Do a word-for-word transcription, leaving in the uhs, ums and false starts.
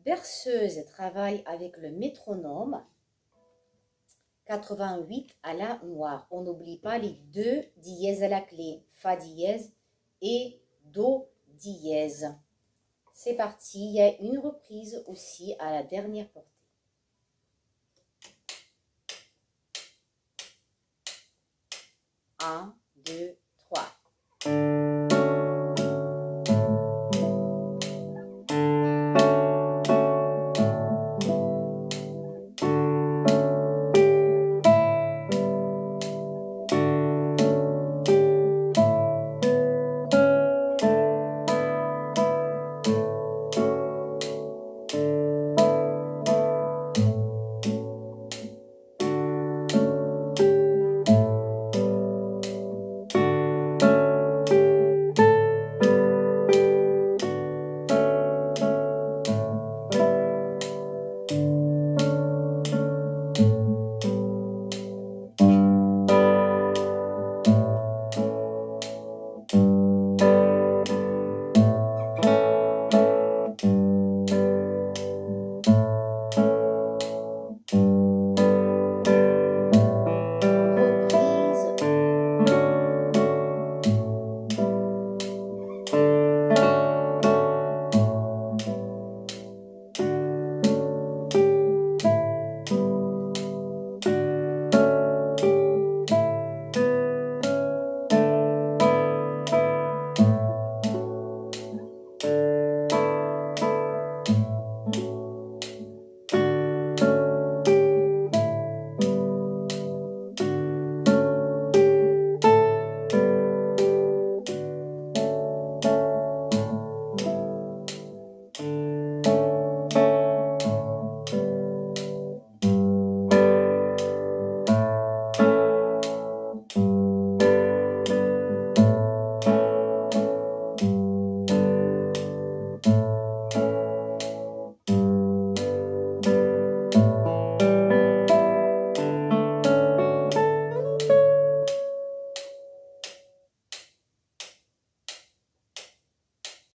berceuse travaille avec le métronome. quatre-vingt-huit à la noire. On n'oublie pas les deux dièses à la clé. Fa dièse et Do dièse. C'est parti. Il y a une reprise aussi à la dernière portée. un, deux, trois.